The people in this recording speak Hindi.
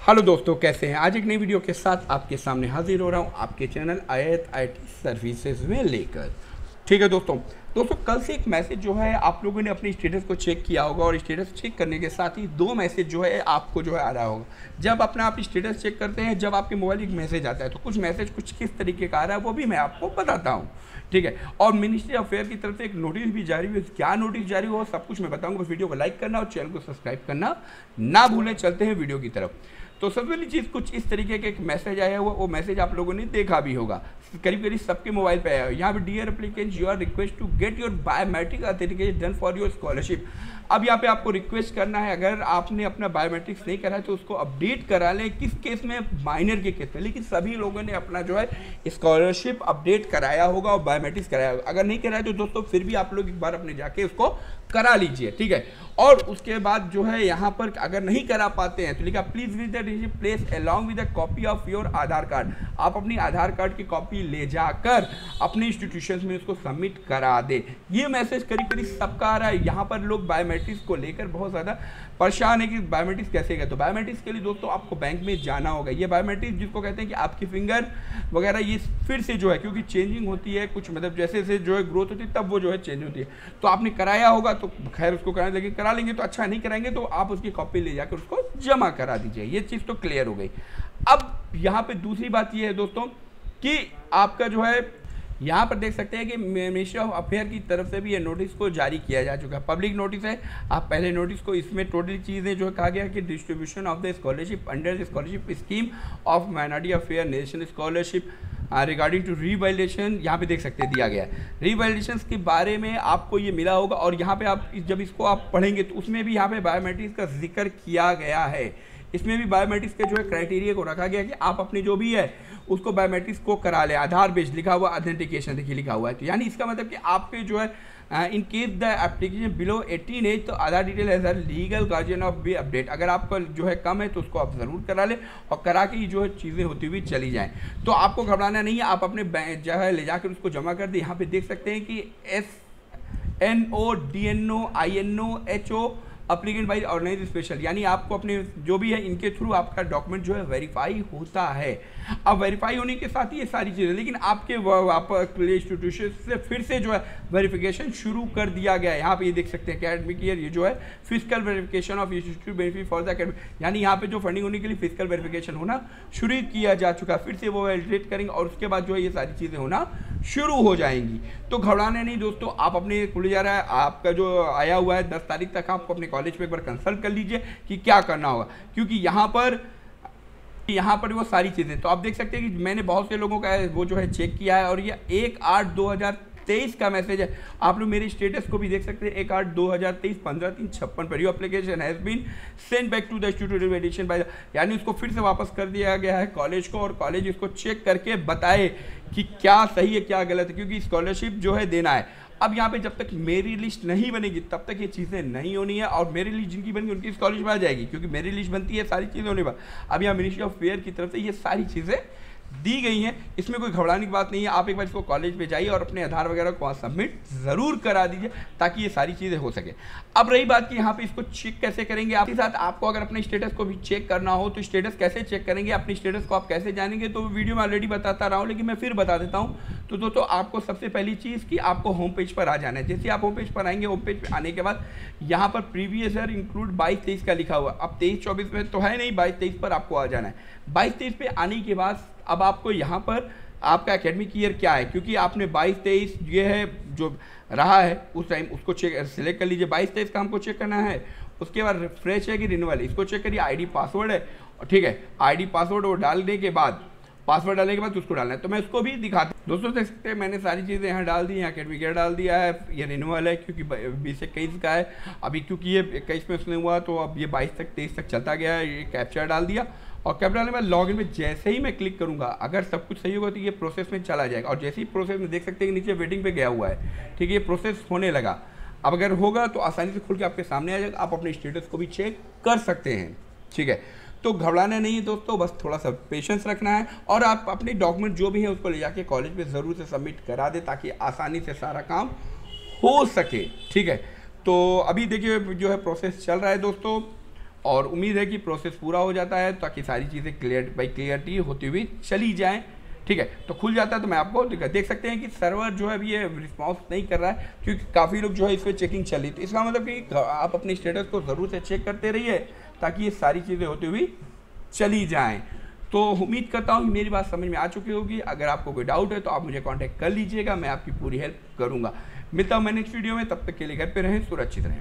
हेलो दोस्तों, कैसे हैं। आज एक नई वीडियो के साथ आपके सामने हाजिर हो रहा हूं आपके चैनल IIT सर्विसेज में लेकर। ठीक है दोस्तों कल से एक मैसेज जो है आप लोगों ने अपनी स्टेटस को चेक किया होगा और स्टेटस चेक करने के साथ ही दो मैसेज जो है आपको जो है आ रहा होगा। जब अपना आप स्टेटस चेक करते हैं, जब आपके मोबाइल एक मैसेज आता है तो कुछ मैसेज कुछ किस तरीके का आ रहा है वो भी मैं आपको बताता हूँ। ठीक है, और मिनिस्ट्री ऑफ फेयर की तरफ से एक नोटिस भी जारी हुई। क्या नोटिस जारी हुआ सब कुछ मैं बताऊंगा। बस वीडियो को लाइक करना और चैनल को सब्सक्राइब करना ना भूलें। चलते हैं वीडियो की तरफ। तो सबसे पहली चीज़ कुछ इस तरीके का एक मैसेज आया हुआ, वो मैसेज आप लोगों ने देखा भी होगा, करीब करीब सबके मोबाइल पे आया है। यहाँ पे dear applicant you are request to get your biometric authentication done for your scholarship. अब यहाँ पे आपको रिक्वेस्ट करना है, अगर आपने अपना बायोमेट्रिक्स नहीं करा है तो उसको अपडेट करा लें। किस केस में? माइनर के केस में। लेकिन सभी लोगों ने अपना जो है स्कॉलरशिप अपडेट कराया होगा और बायोमेट्रिक्स कराया होगा। अगर नहीं कराया तो दोस्तों फिर भी आप लोग एक बार अपने जाके उसको करा लीजिए। ठीक है, और उसके बाद जो है यहाँ पर अगर नहीं करा पाते हैं तो लिखा please with the place along with a copy of your Aadhaar card. आप अपनी आधार कार्ड की कॉपी ले जाकर अपने इंस्टीट्यूशन में उसको सबमिट करा दे। ये मैसेज करीब करीब सबका आ रहा है। यहाँ पर लोग बायोमेट्रिक्स को लेकर बहुत ज़्यादा परेशान है कि बायोमेट्रिक्स कैसे गए। तो बायोमेट्रिक्स के लिए दोस्तों आपको बैंक में जाना होगा। ये बायोमेट्रिक्स जिसको कहते हैं कि आपकी फिंगर वगैरह ये फिर से जो है, क्योंकि चेंजिंग होती है कुछ, मतलब जैसे जैसे जो है ग्रोथ होती है तब वो जो है चेंज होती है। तो आपने कराया होगा तो खैर उसको कराने लगे, करा लेंगे तो अच्छा, नहीं कराएंगे तो आप उसकी कॉपी ले जाकर उसको जमा करा दीजिए। ये चीज़ तो क्लियर हो गई। अब यहाँ पे दूसरी बात ये है दोस्तों कि आपका जो है यहाँ पर देख सकते हैं कि मिनिस्ट्री ऑफ अफेयर की तरफ से भी ये नोटिस को जारी किया जा चुका है। पब्लिक नोटिस है। आप पहले नोटिस को, इसमें टोटल चीज़ें जो है कहा गया कि distribution of the scholarship under the scholarship scheme of minority affair national scholarship regarding to revalidation, यहाँ पे देख सकते हैं दिया गया है। रीवैलिडेशन के बारे में आपको ये मिला होगा और यहाँ पे आप जब इसको आप पढ़ेंगे तो उसमें भी यहाँ पे बायोमेट्रिक्स का जिक्र किया गया है। इसमें भी बायोमेट्रिक्स के जो है क्राइटेरिया को रखा गया कि आप अपनी जो भी है उसको बायोमेट्रिक्स को करा ले। आधार बेस्ड लिखा हुआ, ऑथेंटिकेशन देखिए लिखा हुआ है। तो यानी इसका मतलब कि आपके जो है in case the application below 18 age तो Aadhaar detail age a legal guardian of be update. अगर आपका जो है कम है तो उसको आप ज़रूर करा लें और करा के जो है चीज़ें होती हुई चली जाएं। तो आपको घबराना नहीं है, आप अपने जो है ले जाकर उसको जमा कर दें। यहाँ पे देख सकते हैं कि SNODNOINOHO applicant by organise special, यानी आपको अपने जो भी है इनके थ्रू आपका डॉक्यूमेंट जो है वेरीफाई होता है। अब वेरीफाई होने के साथ ही ये सारी चीज़ें, लेकिन आपके इंस्टीट्यूशन से फिर से जो है वेरिफिकेशन शुरू कर दिया गया है। यहाँ पे ये देख सकते हैं एकेडमिक ईयर, ये जो है physical verification of institute benefit for the academic, यानी यहाँ पे जो फंडिंग होने के लिए फिजिकल वेरिफिकेशन होना शुरू किया जा चुका है। फिर से वो वैलिडेट करेंगे और उसके बाद जो है ये सारी चीज़ें होना शुरू हो जाएंगी। तो घबराने नहीं दोस्तों, आप अपने खुल जा रहा है, आपका जो आया हुआ है 10 तारीख तक आपको अपने कॉलेज पे एक बार कंसल्ट कर लीजिए कि क्या करना होगा, क्योंकि यहाँ पर वो सारी चीज़ें तो आप देख सकते हैं कि मैंने बहुत से लोगों का वो जो है चेक किया है और ये 1/8/2023 का मैसेज है। आप लोग मेरे स्टेटस को भी देख सकते हैं 1/8/2023 15/3/56 पर you application has been send back to the institute verification by, यानी उसको फिर से वापस कर दिया गया है कॉलेज को और कॉलेज इसको चेक करके बताए कि क्या सही है क्या गलत है, क्योंकि स्कॉलरशिप जो है देना है। अब यहाँ पे जब तक मेरी लिस्ट नहीं बनेगी तब तक ये चीज़ें नहीं होनी है और मेरी लिस्ट जिनकी बनेगी उनकी स्कॉलरशिप आ जाएगी, क्योंकि मेरी लिस्ट बनती है सारी चीज़ें होने पर। अब यहाँ मिनिस्ट्री ऑफ फेयर की तरफ से ये सारी चीज़ें दी गई हैं, इसमें कोई घबराने की बात नहीं है। आप एक बार इसको कॉलेज पे जाइए और अपने आधार वगैरह को वहाँ सबमिट ज़रूर करा दीजिए ताकि ये सारी चीज़ें हो सके। अब रही बात कि यहाँ पे इसको चेक कैसे करेंगे, आपके साथ आपको अगर अपने स्टेटस को भी चेक करना हो तो स्टेटस कैसे चेक करेंगे, अपनी स्टेटस को आप कैसे जानेंगे, तो वीडियो में ऑलरेडी बताता रहा हूँ लेकिन मैं फिर बता देता हूँ। तो दोस्तों आपको सबसे पहली चीज़ कि आपको होम पेज पर आ जाना है। जैसे आप होम पेज पर आएंगे, होम पेज पर आने के बाद यहाँ पर प्रीवियस ईयर इंक्लूड 22-23 का लिखा हुआ, अब 23-24 में तो है नहीं, 22-23 पर आपको आ जाना है। 22-23 पे आने के बाद अब आपको यहाँ पर आपका एकेडमिक ईयर क्या है, क्योंकि आपने 22-23 ये है जो रहा है उस टाइम उसको चेक सिलेक्ट कर लीजिए। 22-23 का हमको चेक करना है। उसके बाद फ्रेश है कि रिन्यूअल, इसको चेक करिए। आईडी पासवर्ड है, ठीक है, आईडी पासवर्ड वो डालने के बाद, पासवर्ड डालने के बाद उसको डालना है। तो मैं उसको भी दिखाता हूँ दोस्तों। देख सकते हैं मैंने सारी चीज़ें यहाँ डाल दी, यहाँ एकेडमिक ईयर डाल दिया है, ये रिन्यूअल है क्योंकि 20-21 का है अभी, क्योंकि ये 21 में उसने हुआ तो अब ये 22-23 तक चलता गया है। ये कैप्चा डाल दिया और कैप्चा डालने के बाद लॉगिन में जैसे ही मैं क्लिक करूँगा, अगर सब कुछ सही होगा तो ये प्रोसेस में चला जाएगा और जैसे ही प्रोसेस में देख सकते हैं कि नीचे वेटिंग पे गया हुआ है, ठीक है, ये प्रोसेस होने लगा। अब अगर होगा तो आसानी से खुल के आपके सामने आ जाएगा, आप अपने स्टेटस को भी चेक कर सकते हैं। ठीक है, तो घबराना नहीं है दोस्तों, बस थोड़ा सा पेशेंस रखना है और आप अपने डॉक्यूमेंट जो भी है उसको ले जाके कॉलेज में ज़रूर से सबमिट करा दे ताकि आसानी से सारा काम हो सके। ठीक है, तो अभी देखिए जो है प्रोसेस चल रहा है दोस्तों और उम्मीद है कि प्रोसेस पूरा हो जाता है ताकि सारी चीज़ें क्लियरिटी होती हुई चली जाएँ। ठीक है, तो खुल जाता है तो मैं आपको देख सकते हैं कि सर्वर जो है अभी ये रिस्पॉन्स नहीं कर रहा है क्योंकि काफ़ी लोग जो है इस पर चेकिंग चल रही। तो इसका मतलब कि आप अपने स्टेटस को ज़रूर से चेक करते रहिए ताकि ये सारी चीज़ें होती हुई चली जाएँ। तो उम्मीद करता हूँ कि मेरी बात समझ में आ चुकी होगी। अगर आपको कोई डाउट है तो आप मुझे कांटेक्ट कर लीजिएगा, मैं आपकी पूरी हेल्प करूँगा। मिलता हूँ मैं नेक्स्ट वीडियो में, तब तक के लिए घर पे रहें, सुरक्षित रहें।